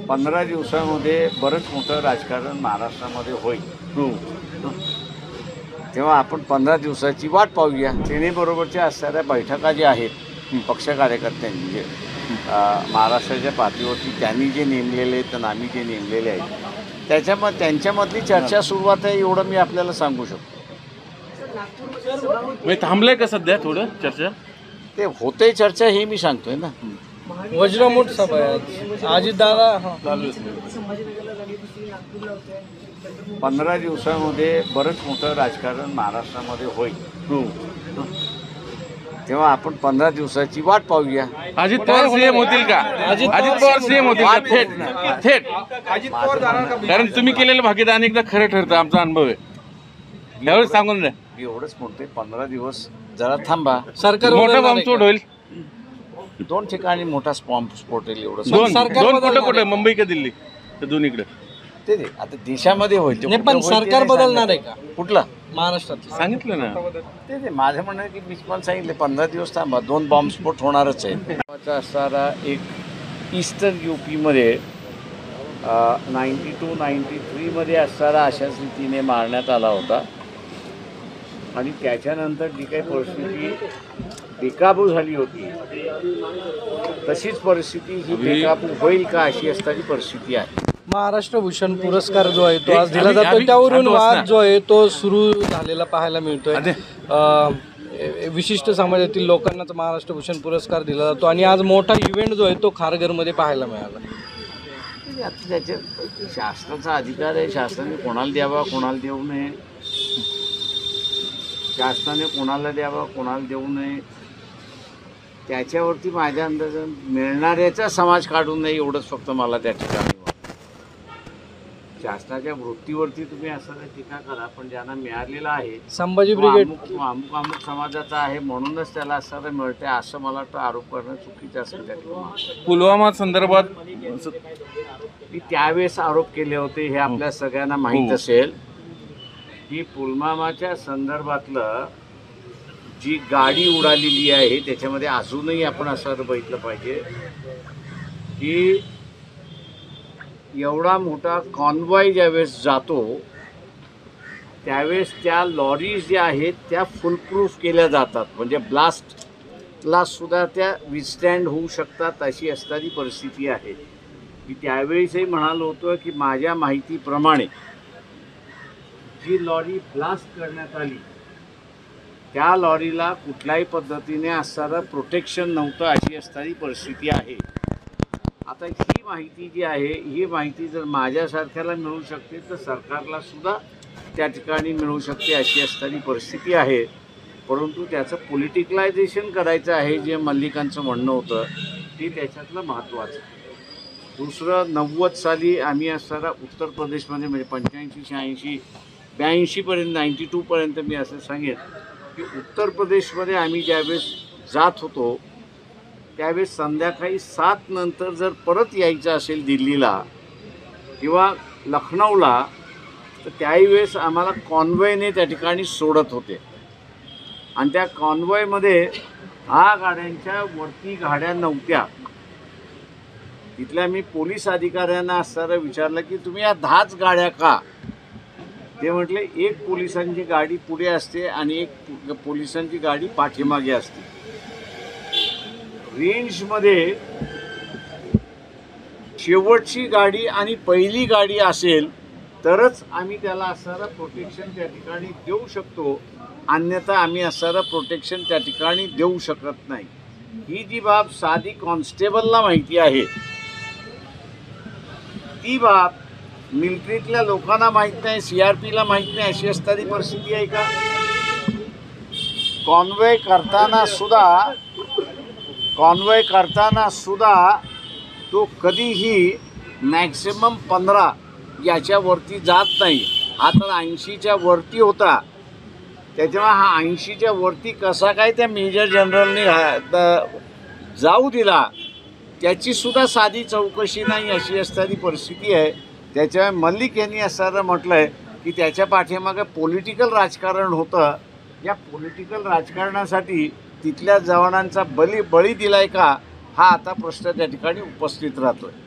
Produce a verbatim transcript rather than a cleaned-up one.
पंधरा दिवसामध्ये बरंच मोठं राजकारण महाराष्ट्रामध्ये होईल. तेव्हा आपण पंधरा दिवसाची वाट पाहूया. सेनेबरोबरच्या असणाऱ्या बैठका ज्या आहेत पक्ष कार्यकर्त्यांनी जे महाराष्ट्राच्या पातळीवरती त्यांनी जे नेमलेले आहेत आणि आम्ही जे नेमलेले आहेत त्याच्यामध्ये त्यांच्यामधली चर्चा सुरुवात आहे, एवढं मी आपल्याला सांगू शकतो. थांबलंय का सध्या थोडं चर्चा? ते होते चर्चा हे मी सांगतोय ना. वज्रमूठ सभा आहे अजित दादा. पंधरा दिवसामध्ये बरंच मोठं राजकारण महाराष्ट्रामध्ये होईल. तेव्हा आपण पंधरा दिवसाची वाट पाहूया. अजित पवार सीएम होतील का? अजित पवार सीएम होतील का? थेट थेट अजित पवार कारण तुम्ही केलेलं भागीदार अनेकदा खरं ठरतं, आमचा अनुभव आहे. यावेळेस सांगून द्या. मी एवढंच म्हणतोय, पंधरा दिवस जरा थांबा. सरकार मोठा बॉम्बस्फोट होईल. दोन ठिकाणी मोठा बॉम्बस्फोट होईल एवढं दोन दोन कुठं कुठं मुंबई का दिल्ली तर दोन्हीकडे ते ते आता देशामध्ये होईल ते. पण सरकार बदलणार आहे का कुठला? महाराष्ट्रात सांगितलं ना. ते ते माझं म्हणणं की मी पण सांगितले पंधरा दिवस थांबा, दोन बॉम्बस्फोट होणारच आहे. असणारा एक ईस्टर्न यूपीमध्ये नाईन्टी टू नाईन्टी थ्रीमध्ये असणारा अशाच रीतीने मारण्यात आला होता आणि त्याच्यानंतर जी काही परिस्थिती बेकाबू झाली होती तशीच परिस्थिती ही बेकाबू होईल का अशी असणारी परिस्थिती आहे. महाराष्ट्र भूषण पुरस्कार जो आहे तो आज दिला जातो, त्यावरून वाद जो आहे तो सुरू झालेला पाहायला मिळतोय. विशिष्ट समाजातील लोकांनाच महाराष्ट्र भूषण पुरस्कार दिला जातो आणि आज मोठा इव्हेंट जो आहे तो खारघरमध्ये पाहायला मिळाला. आता त्याच्या शासनाचा अधिकार आहे, शासनाने कोणाला द्यावा कोणाला देऊ नये, शासनाने कोणाला द्यावा कोणाला देऊ नये त्याच्यावरती माझ्या अंदाजाने मिळणाऱ्याचा समाज काढून नाही एवढंच फक्त मला त्या ठिकाणी. शासनाच्या वृत्तीवरती तुम्ही असं टीका करा, पण ज्यांना मिळालेला आहे संभाजी ब्रिगेड अमुक अमुक अमुक समाजाचा आहे म्हणूनच त्याला असं मिळतंय असं मला वाटतं आरोप करणं चुकीचं असेल. त्या ठिकाणी पुलवामा संदर्भात मी त्यावेळेस आरोप केले होते, हे आपल्या सगळ्यांना माहीत असेल की पुलवामाच्या संदर्भातलं जी गाडी उडालेली आहे त्याच्यामध्ये अजूनही आपण असं बघितलं पाहिजे की एवढा मोठा कॉन्वॉय ज्यावेळेस जातो त्यावेळेस त्या लॉरीज ज्या आहेत त्या फुलप्रूफ केल्या जातात, म्हणजे ब्लास्टला सुद्धा त्या विथस्टँड होऊ शकतात अशी असणारी परिस्थिती आहे. की त्यावेळेसही म्हणालो होतो की माझ्या माहितीप्रमाणे जी लॉरी ब्लास्ट करण्यात आली त्या लॉरीला कुठल्याही पद्धतीने असणारं प्रोटेक्शन नव्हतं अशी असणारी परिस्थिती आहे. आता ही माहिती जी आहे ही माहिती जर माझ्यासारख्याला मिळू शकते तर सरकारला सुद्धा त्या ठिकाणी मिळू शकते अशी असणारी परिस्थिती आहे. परंतु त्याचं पॉलिटिकलायझेशन करायचं आहे जे मल्लिकांचं म्हणणं होतं ते त्याच्यातलं महत्त्वाचं. दुसरं नव्वद साली आम्ही असणारा उत्तर प्रदेशमध्ये म्हणजे पंच्याऐंशी शहाऐंशी ब्याऐंशीपर्यंत नाईन्टी टूपर्यंत मी असं सांगेन की उत्तर प्रदेशमध्ये आम्ही ज्यावेळेस जात होतो त्यावेळेस संध्याकाळी सात नंतर जर परत यायचं असेल दिल्लीला किंवा लखनौला तर त्यावेळेस आम्हाला कॉन्वॉयने त्या ठिकाणी सोडत होते आणि त्या कॉन्वॉयमध्ये दहा गाड्यांच्या वरती गाड्या नव्हत्या. तिथल्या मी पोलीस अधिकाऱ्यांना असताना विचारलं की तुम्ही या दहाच गाड्या का? ते म्हटले एक पोलिसांची गाडी पुढे असते आणि एक पोलिसांची गाडी पाठीमागे असते. रेंजमध्ये शेवटची गाडी आणि पहिली गाडी असेल तरच आम्ही त्याला असणारं प्रोटेक्शन त्या ठिकाणी देऊ शकतो, अन्यथा आम्ही असणारं प्रोटेक्शन त्या ठिकाणी देऊ शकत नाही. ही जी बाब साधी कॉन्स्टेबलला माहिती आहे ती बाब मिलिटरीतल्या लोकांना माहीत नाही, सी आर पीला माहीत नाही अशी असणारी परिस्थिती आहे का? कॉन्वॉय करताना सुद्धा कॉन्वॉय करताना सुद्धा तो कधीही मॅक्सिमम पंधरा याच्यावरती जात नाही. हा तर ऐंशीच्या वरती होता, त्याच्यामुळे हा ऐंशीच्या वरती कसा काय त्या मेजर जनरलने जाऊ दिला त्याचीसुद्धा साधी चौकशी नाही अशी असणारी परिस्थिती आहे. त्याच्यामुळे मल्लिक यांनी असं म्हटलं आहे की त्याच्या पाठीमागे पॉलिटिकल राजकारण होतं. या पॉलिटिकल राजकारणासाठी तिथल्या जवानांचा बली बळी दिलाय का हा आता प्रश्न त्या ठिकाणी उपस्थित राहतोय.